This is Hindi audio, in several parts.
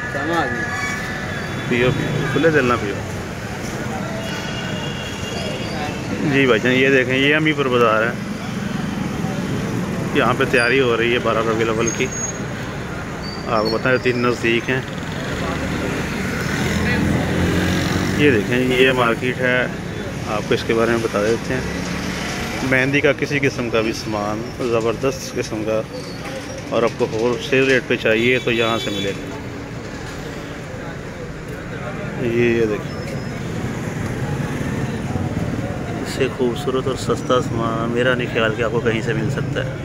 पियो पियो, खुले दिल ना पियो। जी भाईजान ये देखें, ये अमीपुर बाज़ार है। यहाँ पे तैयारी हो रही है 12 रबीउल अव्वल की। आपको बताएं 3 नज़दीक हैं। ये देखें, ये मार्केट है। आपको इसके बारे में बता देते हैं। मेहंदी का किसी किस्म का भी सामान ज़बरदस्त किस्म का, और आपको होल सेल रेट पे चाहिए तो यहाँ से मिलेगा। ये देखें, इससे खूबसूरत और सस्ता सामान मेरा नहीं ख्याल कि आपको कहीं से मिल सकता है।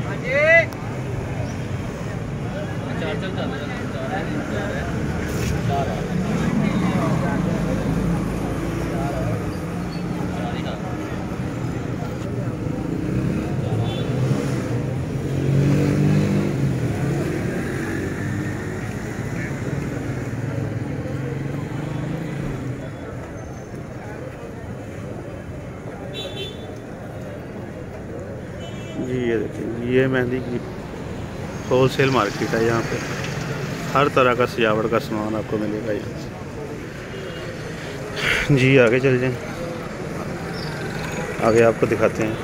जी ये देखिए, ये मेहंदी की होल सेल मार्केट है। यहाँ पे हर तरह का सजावट का सामान आपको मिलेगा यहाँ से। जी आगे चल जाएं, आगे आपको दिखाते हैं।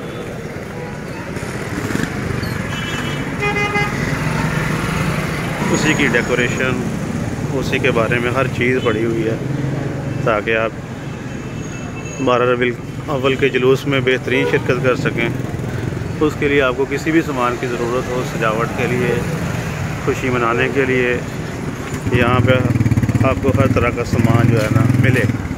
उसी की डेकोरेशन, उसी के बारे में हर चीज़ पड़ी हुई है, ताकि आप 12 रबीउल अव्वल के जुलूस में बेहतरीन शिरकत कर सकें। उसके लिए आपको किसी भी सामान की ज़रूरत हो, सजावट के लिए, खुशी मनाने के लिए, यहाँ पे आपको हर तरह का सामान जो है ना मिलेगा।